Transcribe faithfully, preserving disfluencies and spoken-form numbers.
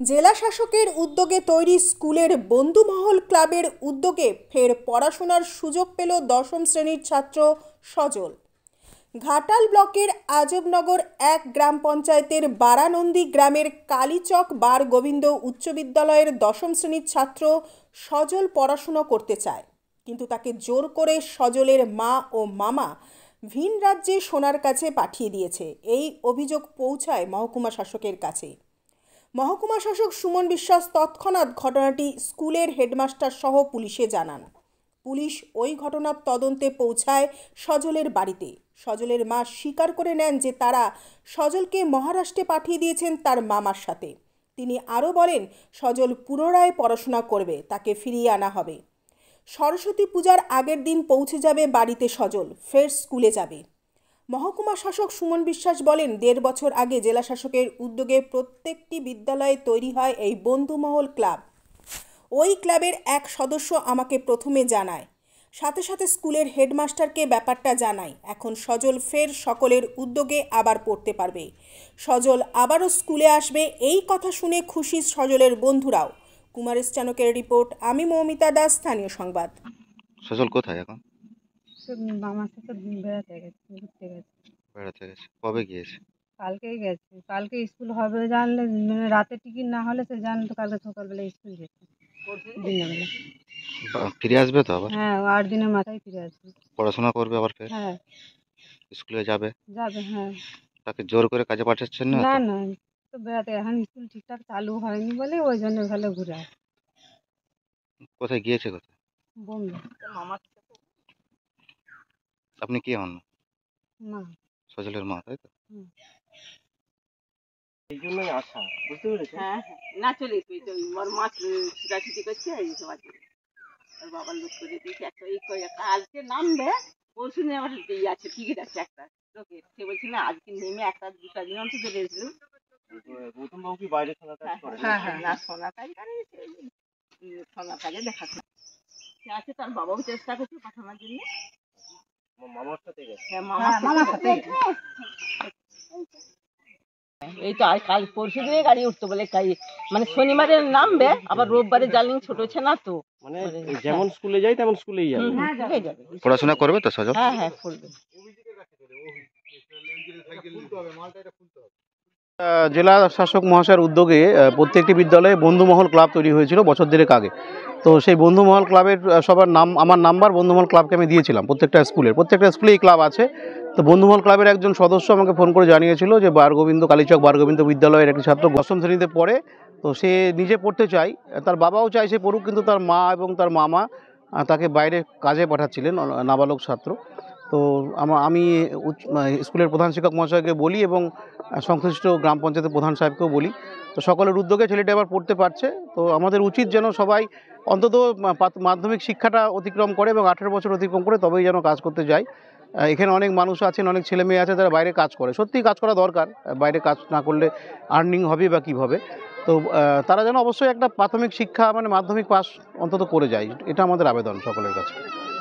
জেলা শাসকের উদ্যোগে তৈরি স্কুলের বন্ধুমহল ক্লাবের উদ্যোগে ফের পড়াশোনার সুযোগ পেল দশম শ্রেণীর ছাত্র সজল। ঘাটাল ব্লকের আজবনগর এক গ্রাম পঞ্চায়েতের বারানন্দী গ্রামের কালীচক বার গোবিন্দ উচ্চ বিদ্যালয়ের দশম শ্রেণীর ছাত্র সজল পড়াশোনা করতে চায়, কিন্তু তাকে জোর করে সজলের মা ও মামা ভিন রাজ্যে সোনার কাছে পাঠিয়ে দিয়েছে। এই অভিযোগ পৌঁছায় মহকুমা শাসকের কাছে। মহকুমা শাসক সুমন বিশ্বাস তৎক্ষণাৎ ঘটনাটি স্কুলের হেডমাস্টার সহ পুলিশে জানান। পুলিশ ওই ঘটনার তদন্তে পৌঁছায় সজলের বাড়িতে। সজলের মা স্বীকার করে নেন যে তারা সজলকে মহারাষ্ট্রে পাঠিয়ে দিয়েছেন তার মামার সাথে। তিনি আরও বলেন, সজল পুনরায় পড়াশোনা করবে, তাকে ফিরিয়ে আনা হবে। সরস্বতী পূজার আগের দিন পৌঁছে যাবে বাড়িতে সজল, ফের স্কুলে যাবে। মহকুমা শাসক সুমন বিশ্বাস বলেন, দেড় বছর আগে জেলা শাসকের উদ্যোগে প্রত্যেকটি বিদ্যালয়ে তৈরি হয় এই বন্ধুমহল ক্লাব। ওই ক্লাবের এক সদস্য আমাকে প্রথমে জানায়, সাথে সাথে স্কুলের হেডমাস্টারকে ব্যাপারটা জানায়। এখন সজল ফের সকলের উদ্যোগে আবার পড়তে পারবে, সজল আবারও স্কুলে আসবে। এই কথা শুনে খুশি সজলের বন্ধুরাও। কুমারেশ চানকের রিপোর্ট, আমি মৌমিতা দাস, স্থানীয় সংবাদ। সজল কোথায় এখন? মামার সাথে বেড়াতে গেছে, ঘুরতে গেছে। বেড়াতে গেছে? কবে গিয়েছে? কালকেই গেছে। কালকে স্কুল হবে জানলে, মানে রাতে টিকিট না হলে সে জানতো কালকে সকালবেলা স্কুল যেত, দিনের বেলা। বা- ফিরে আসবে তো আবার? হ্যাঁ, ও আট দিনের মাথায় ফিরে আসবে। পড়াশোনা করবে আবার ফের? হ্যাঁ, স্কুলে যাবে? যাবে। হ্যাঁ, তাকে জোর করে কাজে পাঠাচ্ছেন না না তো? না তো বেড়াতে, এখন স্কুল ঠিকঠাক চালু হয়নি বলে ওই জন্য ভালো ঘুরে আসে। কোথায় গিয়েছে? কোথায়? বোম্বে। আপনি কি হন? মা। সজলের মা, তাই তো? হুম। এই জন্যই আসা, বুঝতে পেরেছো? হ্যাঁ হ্যাঁ, না চলে এসে তো ওর মা ছুটাছুটি করছে, এই সব আছে। ওর বাবার লোক করে দিয়েছে একটা, এই করে কালকে নামবে, পরশু নিয়ে আমার এই আছে, টিকিট আছে একটা লোকে। সে বলছে না আজকে নেমে একটা দুটা দিন অন্তত রেখেছিল। গৌতম বাবু কি বাইরে সোনার কাজ করে? হ্যাঁ হ্যাঁ, না সোনার কাজ করে, সোনার কাজে দেখাশোনা সে আছে। তার বাবাও চেষ্টা করছে পাঠানোর জন্য। মামার সাথে গেছে? হ্যাঁ, মামার সাথে। এই তো আর কাল পরশু দিনে গাড়ি উঠতো বলে, মানে শনিবারে নামবে, আবার রোববারে জানলেন ছোট হচ্ছে না তো, মানে যেমন স্কুলে যাই তেমন স্কুলেই যাবে। হয়ে যাবে। পড়াশোনা করবে তো সজল? হ্যাঁ হ্যাঁ, করবে। জেলা শাসক মহাশয়ের উদ্যোগে প্রত্যেকটি বিদ্যালয়ে বন্ধুমহল ক্লাব তৈরি হয়েছিল বছর দেড়েক আগে। তো সেই বন্ধুমহল ক্লাবের সবার নাম, আমার নাম্বার বন্ধুমহল ক্লাবকে আমি দিয়েছিলাম। প্রত্যেকটা স্কুলের প্রত্যেকটা স্কুলেই ক্লাব আছে। তো বন্ধুমহল ক্লাবের একজন সদস্য আমাকে ফোন করে জানিয়েছিল যে বারগোবিন্দ কালীচক বারগোবিন্দ বিদ্যালয়ের একটি ছাত্র দশম শ্রেণীতে পড়ে, তো সে নিজে পড়তে চায়, তার বাবাও চায় সে পড়ুক, কিন্তু তার মা এবং তার মামা তাকে বাইরে কাজে পাঠাচ্ছিলেন, নাবালক ছাত্র। তো আমি স্কুলের প্রধান শিক্ষক মহাশয়কে বলি এবং সংশ্লিষ্ট গ্রাম পঞ্চায়েতের প্রধান সাহেবকেও বলি। তো সকলের উদ্যোগে ছেলেটা এবার পড়তে পারছে। তো আমাদের উচিত যেন সবাই অন্তত মাধ্যমিক শিক্ষাটা অতিক্রম করে এবং আঠেরো বছর অতিক্রম করে তবেই যেন কাজ করতে যায়। এখানে অনেক মানুষ আছেন, অনেক ছেলে মেয়ে আছে যারা বাইরে কাজ করে, সত্যিই কাজ করা দরকার। বাইরে কাজ না করলে আর্নিং হবে বা কীভাবে? তো তারা যেন অবশ্যই একটা প্রাথমিক শিক্ষা মানে মাধ্যমিক পাস অন্তত করে যায়, এটা আমাদের আবেদন সকলের কাছে।